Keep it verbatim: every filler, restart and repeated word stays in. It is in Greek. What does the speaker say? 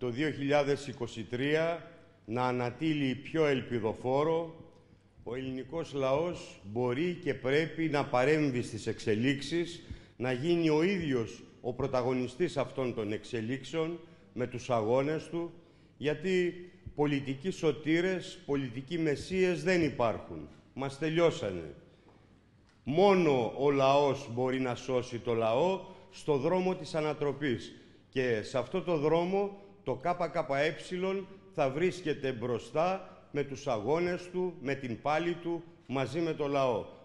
το δύο χιλιάδες είκοσι τρία να ανατείλει πιο ελπιδοφόρο, ο ελληνικός λαός μπορεί και πρέπει να παρέμβει στις εξελίξεις, να γίνει ο ίδιος ο πρωταγωνιστής αυτών των εξελίξεων με τους αγώνες του, γιατί πολιτικοί σωτήρες, πολιτικοί μεσσίες δεν υπάρχουν. Μας τελειώσανε. Μόνο ο λαός μπορεί να σώσει το λαό στο δρόμο της ανατροπής. Και σε αυτό το δρόμο το ΚΚΕ θα βρίσκεται μπροστά με τους αγώνες του, με την πάλη του, μαζί με το λαό.